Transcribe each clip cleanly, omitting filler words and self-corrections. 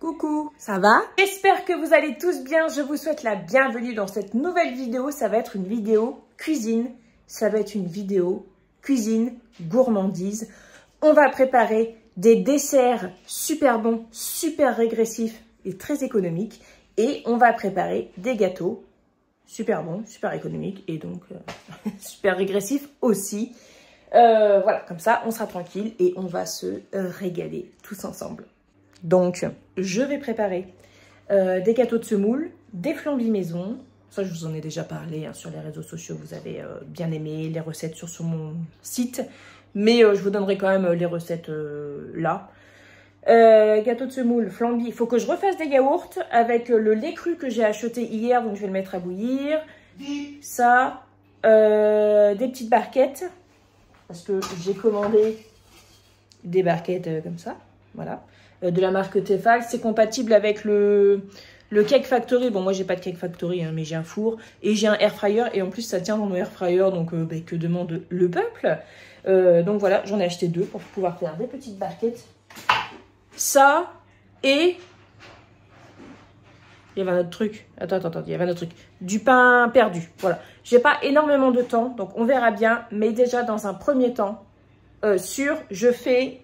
Coucou, ça va? J'espère que vous allez tous bien. Je vous souhaite la bienvenue dans cette nouvelle vidéo. Ça va être une vidéo cuisine. Ça va être une vidéo cuisine, gourmandise. On va préparer des desserts super bons, super régressifs et très économiques. Et on va préparer des gâteaux super bons, super économiques et donc super régressifs aussi. Voilà, comme ça, on sera tranquille et on va se régaler tous ensemble. Donc, je vais préparer des gâteaux de semoule, des flambis maison. Ça, je vous en ai déjà parlé hein, sur les réseaux sociaux. Vous avez bien aimé les recettes sur mon site. Mais je vous donnerai quand même les recettes là. Gâteau de semoule, flambis. Il faut que je refasse des yaourts avec le lait cru que j'ai acheté hier. Donc, je vais le mettre à bouillir. Ça, des petites barquettes. Parce que j'ai commandé des barquettes comme ça. Voilà. De la marque Tefal. C'est compatible avec le Cake Factory. Bon, moi, j'ai pas de Cake Factory, hein, mais j'ai un four. Et j'ai un air fryer. Et en plus, ça tient dans mon air fryer. Donc, que demande le peuple? Donc, voilà, j'en ai acheté 2 pour pouvoir faire des petites barquettes. Ça et... Il y avait un autre truc. Attends, il y avait un autre truc. Du pain perdu. Voilà. J'ai pas énormément de temps, donc on verra bien. Mais déjà, dans un premier temps, je fais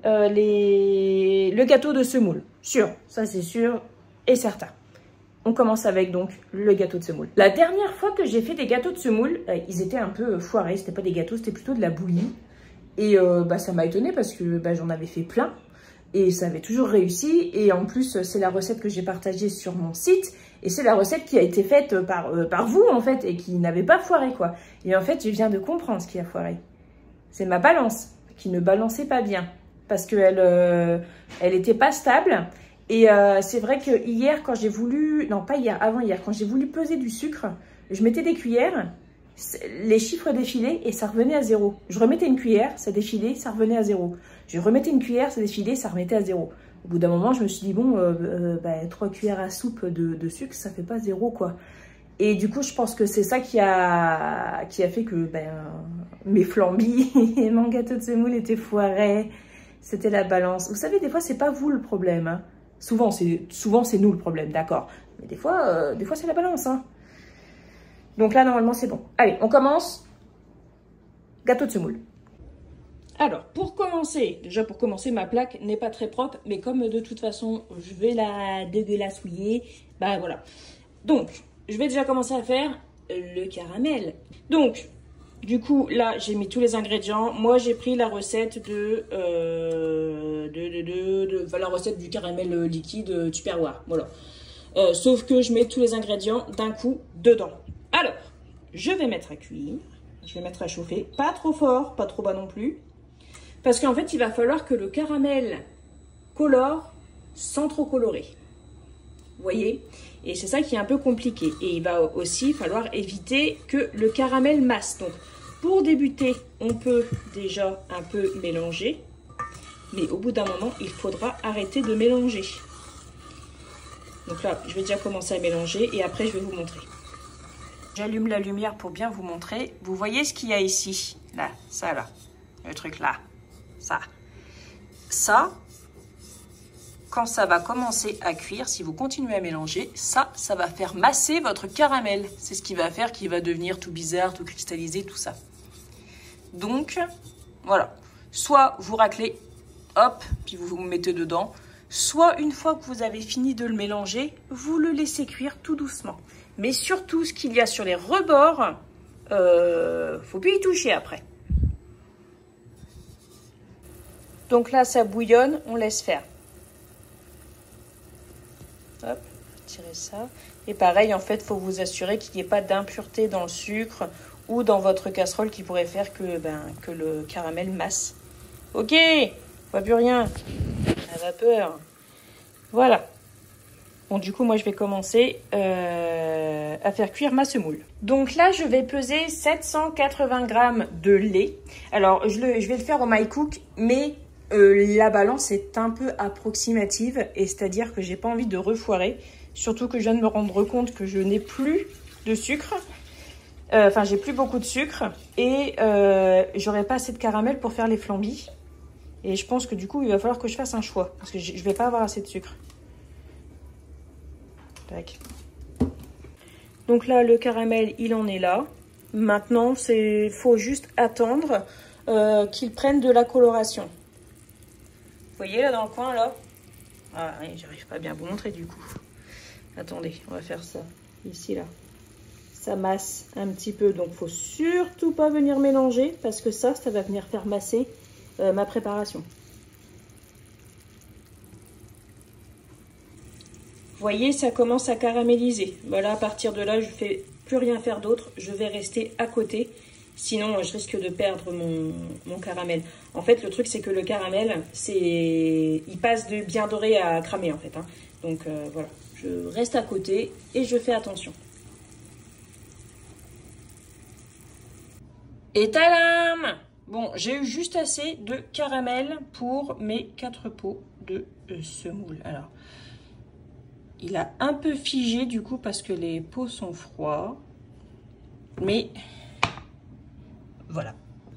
le gâteau de semoule. Sûr, ça c'est sûr et certain. On commence avec donc le gâteau de semoule. La dernière fois que j'ai fait des gâteaux de semoule, ils étaient un peu foirés. C'était pas des gâteaux, c'était plutôt de la bouillie. Et ça m'a étonnée parce que j'en avais fait plein. Et ça avait toujours réussi. Et en plus, c'est la recette que j'ai partagée sur mon site. Et c'est la recette qui a été faite par vous, en fait, et qui n'avait pas foiré, quoi. Et en fait, je viens de comprendre ce qui a foiré. C'est ma balance qui ne balançait pas bien. Parce qu'elle elle était pas stable. Et c'est vrai que hier, quand j'ai voulu... Non, pas hier, avant hier. Quand j'ai voulu peser du sucre, je mettais des cuillères. Les chiffres défilaient et ça revenait à 0. Je remettais une cuillère, ça défilait, ça revenait à 0. Je remettais une cuillère, ça défilait, ça remettait à 0. Au bout d'un moment, je me suis dit, bon, 3 cuillères à soupe de sucre, ça fait pas 0, quoi. Et du coup, je pense que c'est ça qui a fait que mes flambis et mon gâteau de semoule étaient foirés. C'était la balance. Vous savez, des fois, c'est pas vous le problème. Hein. Souvent, c'est nous le problème, d'accord. Mais des fois c'est la balance, hein. Donc là, normalement, c'est bon. Allez, on commence. Gâteau de semoule. Alors, pour commencer, ma plaque n'est pas très propre, mais comme de toute façon, je vais la dégueulassouiller, voilà. Donc, je vais déjà commencer à faire le caramel. Donc, du coup, là, j'ai mis tous les ingrédients. Moi, j'ai pris la recette la recette du caramel liquide Tupperware. Voilà. Sauf que je mets tous les ingrédients d'un coup dedans. Alors, je vais mettre à cuire, je vais mettre à chauffer, pas trop fort, pas trop bas non plus, parce qu'en fait, il va falloir que le caramel colore sans trop colorer, vous voyez? Et c'est ça qui est un peu compliqué. Et il va aussi falloir éviter que le caramel masse. Donc, pour débuter, on peut déjà un peu mélanger, mais au bout d'un moment, il faudra arrêter de mélanger. Donc là, je vais déjà commencer à mélanger et après, je vais vous montrer. J'allume la lumière pour bien vous montrer. Vous voyez ce qu'il y a ici? Là, ça là. Le truc là. Ça. Ça, quand ça va commencer à cuire, si vous continuez à mélanger, ça va faire masser votre caramel. C'est ce qui va faire qu'il va devenir tout bizarre, tout cristallisé, tout ça. Donc, voilà. Soit vous raclez, hop, puis vous vous mettez dedans. Soit une fois que vous avez fini de le mélanger, vous le laissez cuire tout doucement. Mais surtout, ce qu'il y a sur les rebords, faut plus y toucher après. Donc là, ça bouillonne, on laisse faire. Hop, tirez ça. Et pareil, en fait, il faut vous assurer qu'il n'y ait pas d'impureté dans le sucre ou dans votre casserole qui pourrait faire que le caramel masse. Ok, on voit plus rien. La vapeur. Voilà. Bon, du coup, moi, je vais commencer à faire cuire ma semoule. Donc là, je vais peser 780 g de lait. Alors, je vais le faire au My Cook, mais la balance est un peu approximative. Et c'est-à-dire que j'ai pas envie de refoirer. Surtout que je viens de me rendre compte que je n'ai plus de sucre. Enfin, j'ai plus beaucoup de sucre. Et j'aurai pas assez de caramel pour faire les flambis. Et je pense que du coup, il va falloir que je fasse un choix. Parce que je vais pas avoir assez de sucre. Tac. Donc là, le caramel, il en est là. Maintenant, faut juste attendre qu'il prenne de la coloration. Vous voyez là dans le coin, là? Ah, oui, j'arrive pas à bien vous montrer du coup. Attendez, on va faire ça. Ici, là. Ça masse un petit peu. Donc, faut surtout pas venir mélanger parce que ça va venir faire masser ma préparation. Vous voyez, ça commence à caraméliser. Voilà, à partir de là, je ne vais plus rien faire d'autre. Je vais rester à côté. Sinon, je risque de perdre mon caramel. En fait, le truc, c'est que le caramel, il passe de bien doré à cramé, en fait. Hein. Donc, voilà. Je reste à côté et je fais attention. Et tadam! Bon, j'ai eu juste assez de caramel pour mes 4 pots de semoule. Alors... il a un peu figé du coup parce que les pots sont froids. Mais voilà.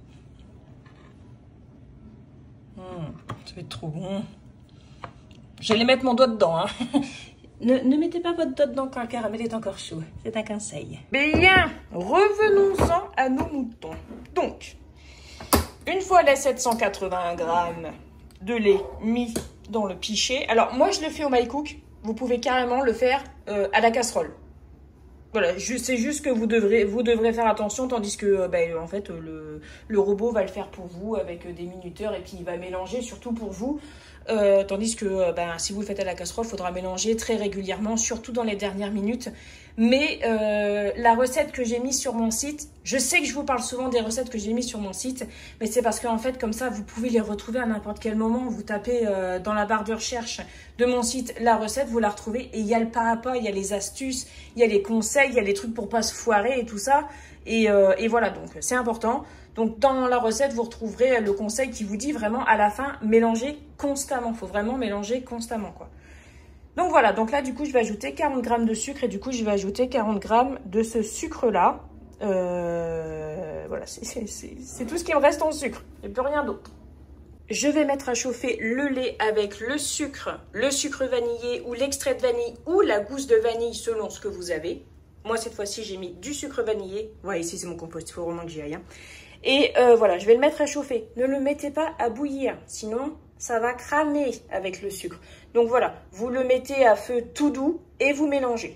Ça va être trop bon. Je vais aller mettre mon doigt dedans. Hein. Ne mettez pas votre doigt dedans quand le caramel est encore chaud. C'est un conseil. Bien, revenons-en à nos moutons. Donc, une fois les 780 grammes de lait mis dans le pichet. Alors, moi, je le fais au my cook. Vous pouvez carrément le faire à la casserole. Voilà, c'est juste que vous devrez faire attention, tandis que en fait, le robot va le faire pour vous avec des minuteurs et puis il va mélanger surtout pour vous. Tandis que si vous le faites à la casserole, il faudra mélanger très régulièrement, surtout dans les dernières minutes. Mais la recette que j'ai mise sur mon site, je sais que je vous parle souvent des recettes que j'ai mises sur mon site, mais c'est parce qu'en fait, comme ça, vous pouvez les retrouver à n'importe quel moment. Vous tapez dans la barre de recherche de mon site la recette, vous la retrouvez et il y a le pas à pas, il y a les astuces, il y a les conseils, il y a les trucs pour pas se foirer et tout ça. Et voilà, donc c'est important. Donc dans la recette, vous retrouverez le conseil qui vous dit vraiment à la fin, mélanger constamment. Il faut vraiment mélanger constamment, quoi. Donc voilà, donc là du coup je vais ajouter 40 grammes de sucre et du coup je vais ajouter 40 grammes de ce sucre-là. Voilà, c'est tout ce qui me reste en sucre, il n'y a plus rien d'autre. Je vais mettre à chauffer le lait avec le sucre vanillé ou l'extrait de vanille ou la gousse de vanille selon ce que vous avez. Moi cette fois-ci j'ai mis du sucre vanillé. Voilà, ici c'est mon compost, il faut vraiment que j'y aille. Hein. Et voilà, je vais le mettre à chauffer. Ne le mettez pas à bouillir, sinon ça va cramer avec le sucre. Donc voilà, vous le mettez à feu tout doux et vous mélangez.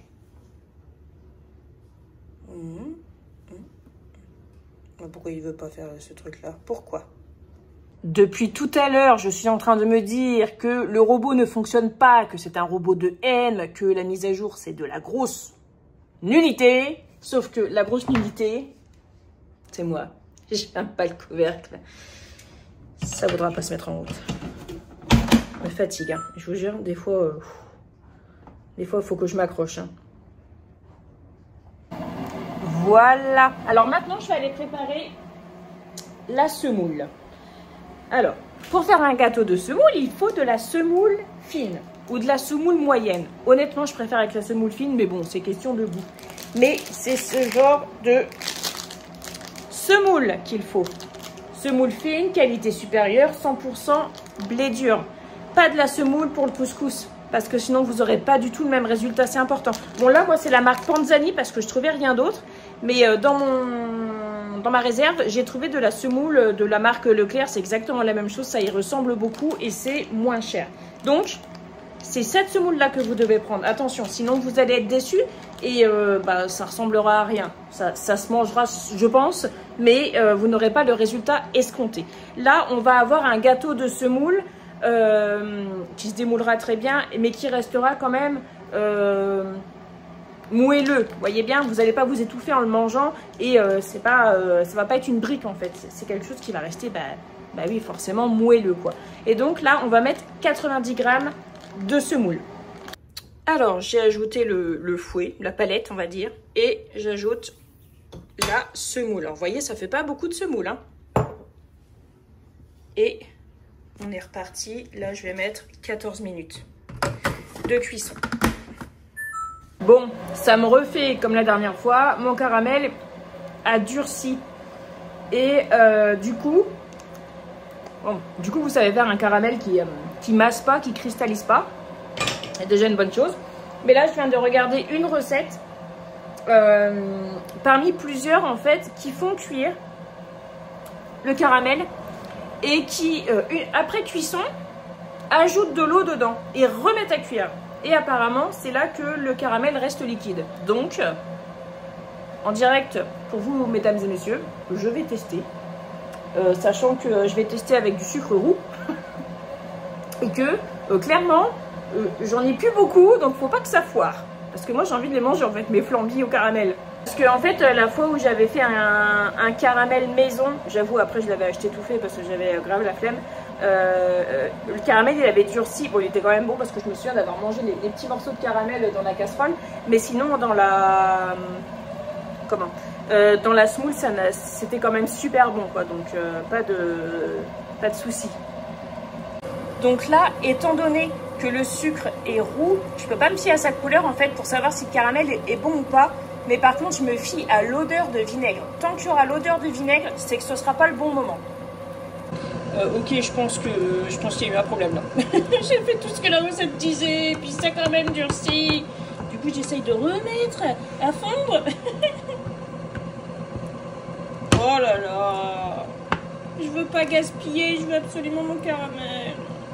Pourquoi il ne veut pas faire ce truc-là? Pourquoi? Depuis tout à l'heure, je suis en train de me dire que le robot ne fonctionne pas, que c'est un robot de haine, que la mise à jour, c'est de la grosse nullité. Sauf que la grosse nullité, c'est moi. J'aime pas le couvercle. Ça ne voudra pas se mettre en route. Me fatigue, hein. Je vous jure, des fois, il faut que je m'accroche. Hein. Voilà. Alors maintenant, je vais aller préparer la semoule. Alors, pour faire un gâteau de semoule, il faut de la semoule fine ou de la semoule moyenne. Honnêtement, je préfère avec la semoule fine, mais bon, c'est question de goût. Mais c'est ce genre de semoule qu'il faut. Semoule fine, qualité supérieure, 100% blé dur. Pas de la semoule pour le couscous, parce que sinon vous n'aurez pas du tout le même résultat, c'est important. Bon là, moi c'est la marque Panzani parce que je trouvais rien d'autre. Mais dans ma réserve, j'ai trouvé de la semoule de la marque Leclerc. C'est exactement la même chose, ça y ressemble beaucoup et c'est moins cher. Donc, c'est cette semoule-là que vous devez prendre. Attention, sinon vous allez être déçus et ça ressemblera à rien. Ça se mangera, je pense, mais vous n'aurez pas le résultat escompté. Là, on va avoir un gâteau de semoule qui se démoulera très bien, mais qui restera quand même moelleux. Vous voyez bien, vous n'allez pas vous étouffer en le mangeant et ça va pas être une brique en fait. C'est quelque chose qui va rester, oui, forcément moelleux quoi. Et donc là, on va mettre 90 grammes de semoule. Alors, j'ai ajouté le fouet, la palette, on va dire, et j'ajoute la semoule. Alors, vous voyez, ça fait pas beaucoup de semoule, hein. Et on est reparti. Là, je vais mettre 14 minutes de cuisson. Bon, ça me refait comme la dernière fois. Mon caramel a durci. Et du coup, vous savez faire un caramel qui masse pas, qui cristallise pas. C'est déjà une bonne chose. Mais là, je viens de regarder une recette parmi plusieurs en fait qui font cuire le caramel et qui, après cuisson, ajoutent de l'eau dedans et remettent à cuire. Et apparemment, c'est là que le caramel reste liquide. Donc, en direct, pour vous, mesdames et messieurs, je vais tester. Sachant que je vais tester avec du sucre roux. Et que, clairement, j'en ai plus beaucoup, donc faut pas que ça foire. Parce que moi, j'ai envie de les manger, en fait, mes flambis au caramel. Parce que, en fait, la fois où j'avais fait un caramel maison, j'avoue, après, je l'avais acheté tout fait parce que j'avais grave la flemme. Le caramel, il avait durci. Bon, il était quand même bon parce que je me souviens d'avoir mangé les petits morceaux de caramel dans la casserole. Mais sinon, dans la... Comment dans la semoule, c'était quand même super bon, quoi. Donc, pas de souci. Donc là, étant donné que le sucre est roux, je peux pas me fier à sa couleur en fait pour savoir si le caramel est bon ou pas. Mais par contre, je me fie à l'odeur de vinaigre. Tant qu'il y aura l'odeur de vinaigre, c'est que ce sera pas le bon moment. Ok, je pense qu'il y a eu un problème là. J'ai fait tout ce que la recette disait, puis ça a quand même durci. Du coup, j'essaye de remettre à fondre. Oh là là, je veux pas gaspiller, je veux absolument mon caramel.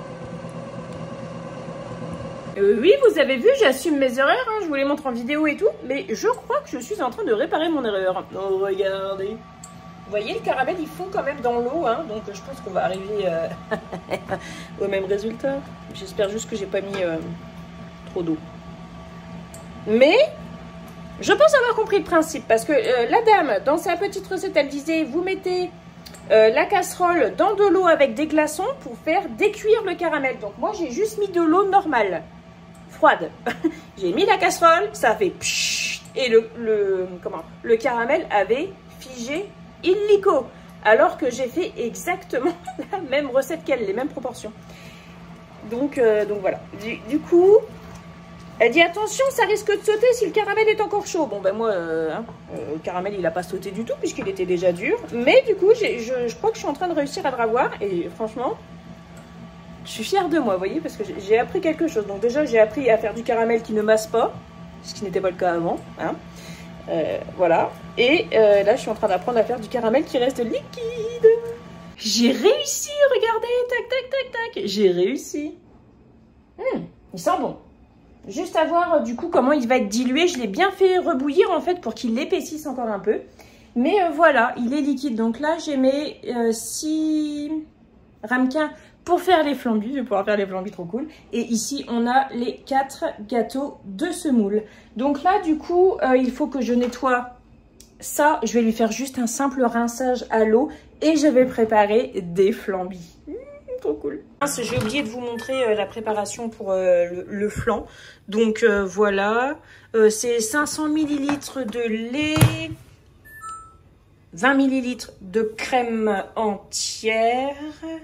Oui, vous avez vu, j'assume mes erreurs, hein, je vous les montre en vidéo et tout, mais je crois que je suis en train de réparer mon erreur. Oh, regardez. Vous voyez, le caramel, il fond quand même dans l'eau, hein, donc je pense qu'on va arriver au même résultat. J'espère juste que j'ai pas mis trop d'eau. Mais je pense avoir compris le principe, parce que la dame, dans sa petite recette, elle disait, vous mettez la casserole dans de l'eau avec des glaçons pour faire décuire le caramel. Donc moi, j'ai juste mis de l'eau normale, froide. J'ai mis la casserole, ça a fait pshhh, et le caramel avait figé illico. Alors que j'ai fait exactement la même recette qu'elle, les mêmes proportions. Donc voilà. Du coup... Elle dit attention, ça risque de sauter si le caramel est encore chaud. Bon ben moi, le caramel il n'a pas sauté du tout puisqu'il était déjà dur. Mais du coup, je crois que je suis en train de réussir à le ravoir. Et franchement, je suis fière de moi, vous voyez, parce que j'ai appris quelque chose. Donc déjà, j'ai appris à faire du caramel qui ne masse pas, ce qui n'était pas le cas avant. Hein. Voilà. Et là, je suis en train d'apprendre à faire du caramel qui reste liquide. J'ai réussi, regardez, tac, tac, tac, tac. J'ai réussi. Il sent bon. Juste à voir du coup comment il va être dilué. Je l'ai bien fait rebouillir en fait pour qu'il épaississe encore un peu. Mais voilà, il est liquide. Donc là, j'ai mis 6 ramequins pour faire les flambis. Je vais pouvoir faire les flambis, trop cool. Et ici, on a les 4 gâteaux de semoule. Donc là, du coup, il faut que je nettoie ça. Je vais lui faire juste un simple rinçage à l'eau. Et je vais préparer des flambis. Trop cool. J'ai oublié de vous montrer la préparation pour le flan. Donc voilà, c'est 500 ml de lait, 20 ml de crème entière,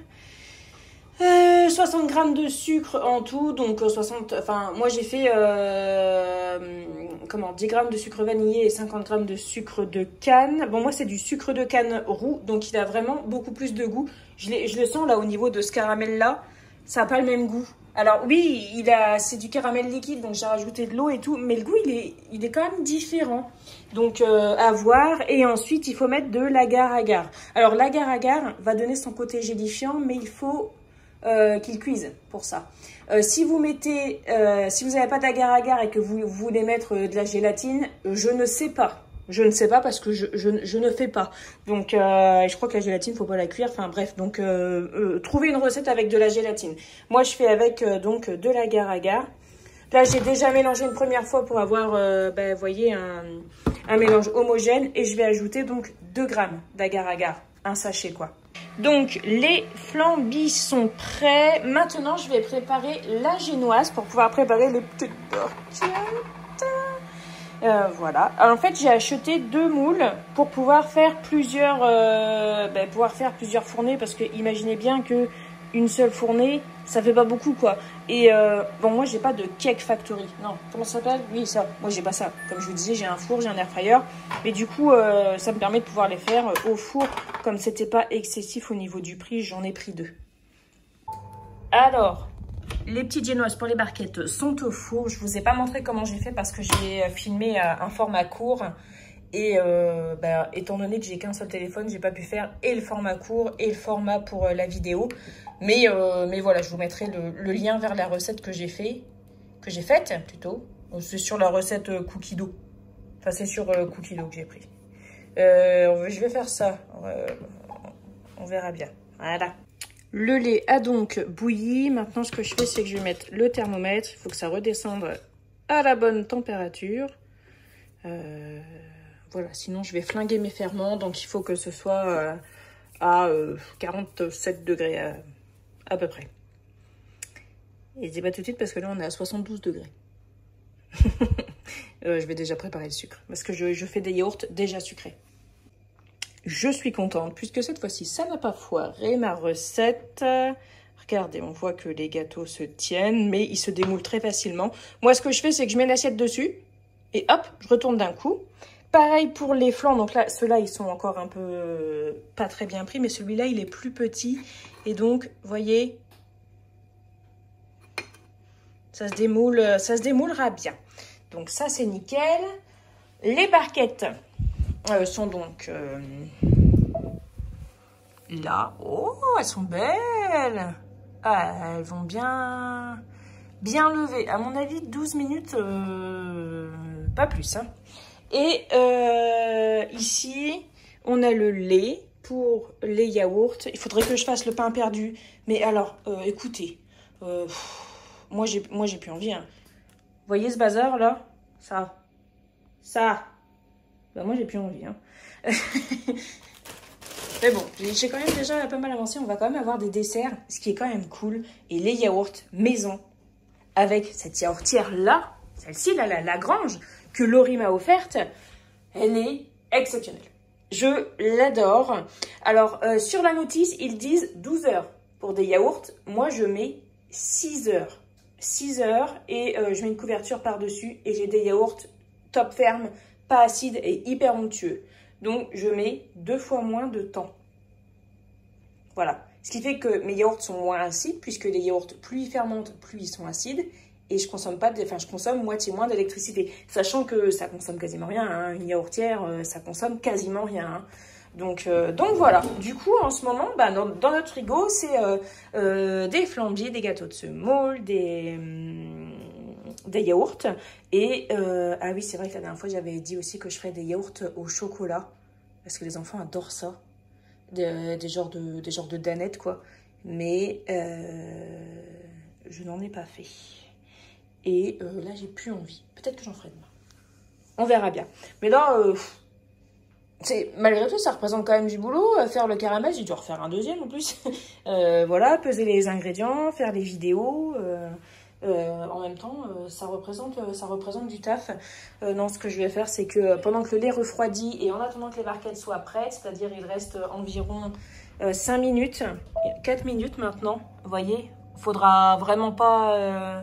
60 g de sucre en tout. Donc 60, enfin moi j'ai fait 10 g de sucre vanillé et 50 g de sucre de canne. Bon moi c'est du sucre de canne roux, donc il a vraiment beaucoup plus de goût. Je le sens là au niveau de ce caramel là, ça n'a pas le même goût. Alors oui, c'est du caramel liquide, donc j'ai rajouté de l'eau et tout, mais le goût il est quand même différent. Donc à voir. Et ensuite il faut mettre de l'agar-agar. Alors l'agar-agar va donner son côté gélifiant, mais il faut qu'il cuise pour ça. Si vous n'avez pas d'agar-agar et que vous voulez mettre de la gélatine, je ne sais pas. Je ne sais pas parce que je ne fais pas. Donc, je crois que la gélatine, faut pas la cuire. Enfin bref, donc trouvez une recette avec de la gélatine. Moi, je fais avec donc de l'agar-agar. Là, j'ai déjà mélangé une première fois pour avoir, vous voyez, un mélange homogène. Et je vais ajouter donc 2 g d'agar-agar. Un sachet, quoi. Donc, les flambis sont prêts. Maintenant, je vais préparer la génoise pour pouvoir préparer les petites tortillas. Voilà. Alors, en fait, j'ai acheté 2 moules pour pouvoir faire plusieurs fournées parce que imaginez bien que une seule fournée, ça fait pas beaucoup quoi. Et bon, moi j'ai pas de Cake Factory. Non, comment ça s'appelle? Oui, ça. Moi j'ai pas ça. Comme je vous disais, j'ai un four, j'ai un air fryer. Mais du coup, ça me permet de pouvoir les faire au four. Comme c'était pas excessif au niveau du prix, j'en ai pris 2. Alors, les petites génoises pour les barquettes sont au four. Je vous ai pas montré comment j'ai fait parce que j'ai filmé un format court. Et étant donné que j'ai qu'un seul téléphone, j'ai pas pu faire et le format court et le format pour la vidéo. Mais voilà, je vous mettrai le lien vers la recette que j'ai faite plutôt. C'est sur la recette cookie dough. Enfin, c'est sur cookie dough que j'ai pris. Je vais faire ça. On verra bien. Voilà. Le lait a donc bouilli. Maintenant, ce que je fais, c'est que je vais mettre le thermomètre. Il faut que ça redescende à la bonne température. Voilà, sinon je vais flinguer mes ferments. Donc, il faut que ce soit à 47 degrés à peu près. Et je dis pas tout de suite parce que là, on est à 72 degrés. Je vais déjà préparer le sucre parce que je fais des yaourts déjà sucrés. Je suis contente puisque cette fois-ci, ça n'a pas foiré ma recette. Regardez, on voit que les gâteaux se tiennent, mais ils se démoulent très facilement. Moi, ce que je fais, c'est que je mets l'assiette dessus et hop, je retourne d'un coup. Pareil pour les flancs. Donc là, ceux-là, ils sont encore un peu pas très bien pris, mais celui-là, il est plus petit. Et donc, voyez, ça se démoulera bien. Donc ça, c'est nickel. Les barquettes sont donc là. Oh, elles sont belles. Ah, elles vont bien lever. À mon avis, 12 minutes, pas plus. Hein. Et ici, on a le lait pour les yaourts. Il faudrait que je fasse le pain perdu. Mais alors, écoutez, moi, j'ai plus envie. Hein. Vous voyez ce bazar là? Ça. Ben, moi, j'ai plus envie. Hein. Mais bon, j'ai quand même déjà pas mal avancé. On va quand même avoir des desserts, ce qui est quand même cool. Et les yaourts maison, avec cette yaourtière là, celle-ci, là, la Lagrange, que Laurie m'a offerte, elle est exceptionnelle. Je l'adore. Alors, sur la notice, ils disent 12 heures pour des yaourts. Moi, je mets 6 heures. 6 heures et je mets une couverture par-dessus et j'ai des yaourts top ferme, pas acides et hyper onctueux. Donc, je mets 2 fois moins de temps. Voilà. Ce qui fait que mes yaourts sont moins acides puisque les yaourts, plus ils fermentent, plus ils sont acides. Et je consomme je consomme moitié moins d'électricité. Sachant que ça consomme quasiment rien. Hein. Une yaourtière, ça consomme quasiment rien. Hein. Donc voilà. Du coup, en ce moment, dans notre frigo, c'est des flambiers, des gâteaux de semoule, des yaourts. Et ah oui, c'est vrai que la dernière fois, j'avais dit aussi que je ferais des yaourts au chocolat. Parce que les enfants adorent ça. Des genres de danettes, quoi. Mais je n'en ai pas fait. Et là, j'ai plus envie. Peut-être que j'en ferai demain. On verra bien. Mais là, malgré tout, ça représente quand même du boulot. Faire le caramel, j'ai dû refaire un deuxième en plus. Voilà, peser les ingrédients, faire les vidéos. En même temps, ça représente du taf. Non, ce que je vais faire, c'est que pendant que le lait refroidit et en attendant que les barquettes soient prêtes, c'est-à-dire il reste environ 5 minutes, 4 minutes maintenant, vous voyez, il faudra vraiment pas...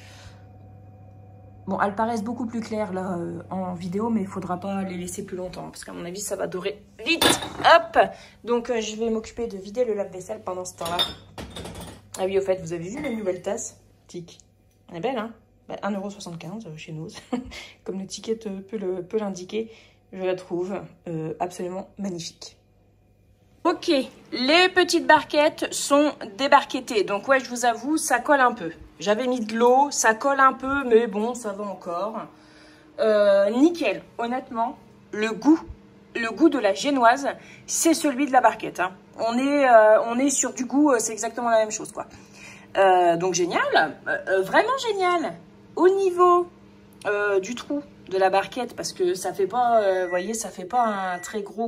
Bon, elles paraissent beaucoup plus claires là en vidéo, mais il faudra pas les laisser plus longtemps parce qu'à mon avis, ça va dorer vite. Hop. Donc, je vais m'occuper de vider le lave-vaisselle pendant ce temps-là. Ah oui, au fait, vous avez vu la nouvelle tasse? Tic. Elle est belle, hein? 1,75 € chez nous. Comme le ticket peut l'indiquer, je la trouve absolument magnifique. Ok, les petites barquettes sont débarquettées. Donc ouais, je vous avoue, ça colle un peu. J'avais mis de l'eau, ça colle un peu, mais bon, ça va encore. Nickel, honnêtement, le goût de la génoise, c'est celui de la barquette. Hein. On est sur du goût, c'est exactement la même chose, quoi. Donc génial, vraiment génial. Au niveau du trou de la barquette, parce que ça fait pas, vous voyez, ça fait pas un très gros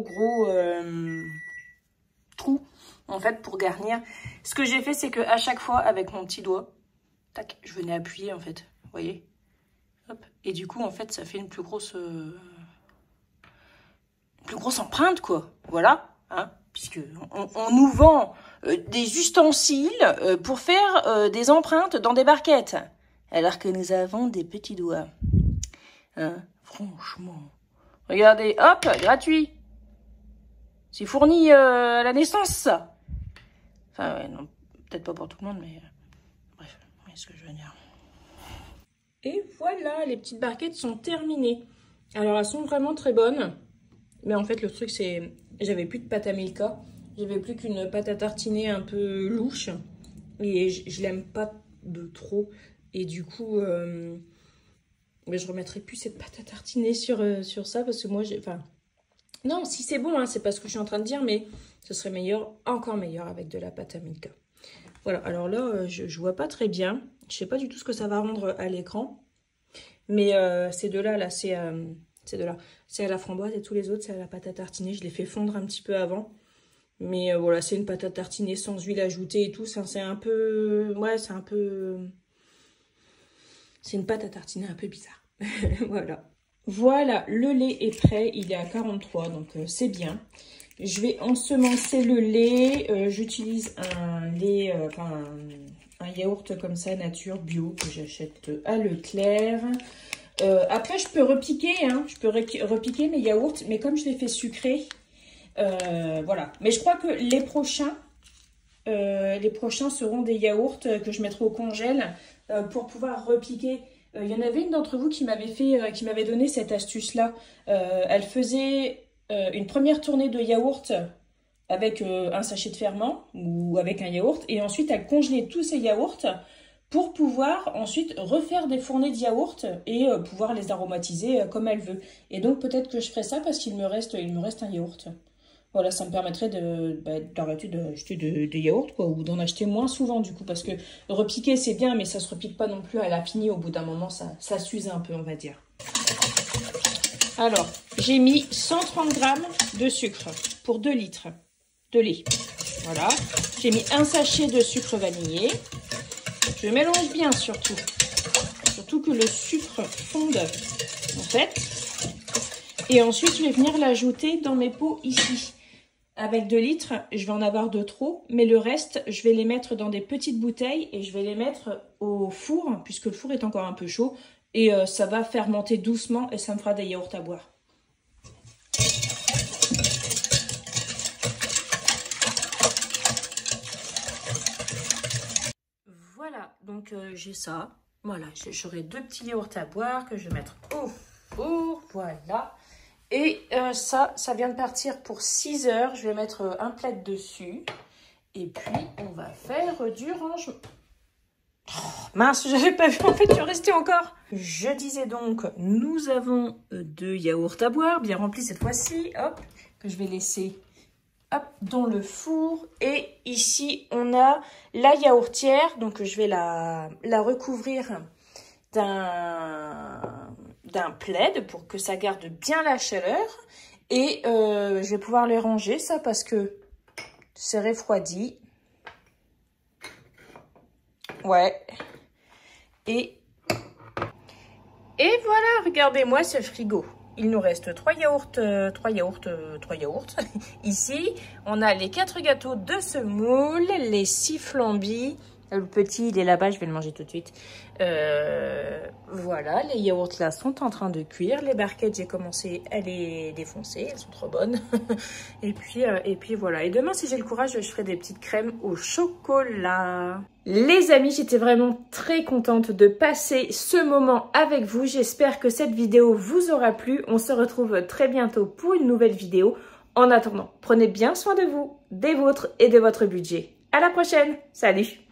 trou en fait pour garnir. Ce que j'ai fait, c'est que à chaque fois avec mon petit doigt, tac, je venais appuyer en fait, vous voyez, hop, et du coup en fait ça fait une plus grosse empreinte quoi, voilà, hein, puisque on nous vend des ustensiles pour faire des empreintes dans des barquettes, alors que nous avons des petits doigts, hein, franchement, regardez, hop, gratuit. C'est fourni à la naissance, ça. Enfin, ouais, non, peut-être pas pour tout le monde, mais bref. Ouais. comprenez ce que je veux dire. Et voilà, les petites barquettes sont terminées. Alors, elles sont vraiment très bonnes. Mais en fait, le truc, c'est... J'avais plus de pâte à Milka. J'avais plus qu'une pâte à tartiner un peu louche. Et je l'aime pas de trop. Et du coup, mais je remettrai plus cette pâte à tartiner sur ça. Parce que moi, j'ai... Enfin, non, si c'est bon, hein, c'est pas ce que je suis en train de dire. Mais ce serait meilleur, encore meilleur avec de la pâte à Milka. Voilà, alors là, je vois pas très bien. Je sais pas du tout ce que ça va rendre à l'écran. Mais ces deux-là, là, c'est à la framboise et tous les autres, c'est à la pâte à tartiner. Je les fais fondre un petit peu avant. Mais voilà, c'est une pâte à tartiner sans huile ajoutée et tout. C'est un peu... Ouais, c'est un peu... C'est une pâte à tartiner un peu bizarre. Voilà. Voilà, le lait est prêt. Il est à 43, donc c'est bien. Je vais ensemencer le lait. J'utilise un lait... un yaourt comme ça, nature, bio, que j'achète à Leclerc. Après, je peux repiquer, hein. Je peux repiquer mes yaourts, mais comme je les fais sucrés, voilà. Mais je crois que les prochains seront des yaourts que je mettrai au congèle pour pouvoir repiquer. Il y en avait une d'entre vous qui m'avait donné cette astuce-là. Elle faisait une première tournée de yaourt avec un sachet de ferment ou avec un yaourt. Et ensuite, elle congelait tous ces yaourts pour pouvoir ensuite refaire des fournées de yaourt et pouvoir les aromatiser comme elle veut. Et donc, peut-être que je ferai ça parce qu'il me reste un yaourt. Voilà, ça me permettrait d'arrêter d'acheter des yaourts, quoi, ou d'en acheter moins souvent, du coup. Parce que repiquer, c'est bien, mais ça se repique pas non plus à l'infini. Au bout d'un moment, ça s'use un peu, on va dire. Alors, j'ai mis 130 g de sucre pour 2 litres de lait. Voilà. J'ai mis un sachet de sucre vanillé. Je mélange bien surtout. Surtout que le sucre fonde, en fait. Et ensuite, je vais venir l'ajouter dans mes pots ici. Avec 2 litres, je vais en avoir de trop. Mais le reste, je vais les mettre dans des petites bouteilles et je vais les mettre au four, puisque le four est encore un peu chaud. Et ça va fermenter doucement et ça me fera des yaourts à boire. Voilà, donc j'ai ça. Voilà, j'aurai 2 petits yaourts à boire que je vais mettre au four. Voilà. Et ça vient de partir pour 6 heures. Je vais mettre un plaid dessus. Et puis, on va faire du rangement. Oh, mince, j'avais pas vu. En fait, tu restais encore. Je disais donc, nous avons 2 yaourts à boire, bien remplis cette fois-ci. Hop, que je vais laisser hop, dans le four. Et ici, on a la yaourtière. Donc, je vais la recouvrir d'un plaid pour que ça garde bien la chaleur. Et je vais pouvoir les ranger, ça, parce que c'est refroidi. Ouais. Et voilà, regardez-moi ce frigo. Il nous reste 3 yaourts. Ici, on a les 4 gâteaux de semoule, les 6 flambis. Le petit, il est là-bas, je vais le manger tout de suite. Voilà, les yaourts là sont en train de cuire. Les barquettes, j'ai commencé à les défoncer, elles sont trop bonnes. et puis voilà. Et demain, si j'ai le courage, je ferai des petites crèmes au chocolat. Les amis, j'étais vraiment très contente de passer ce moment avec vous. J'espère que cette vidéo vous aura plu. On se retrouve très bientôt pour une nouvelle vidéo. En attendant, prenez bien soin de vous, des vôtres et de votre budget. À la prochaine. Salut!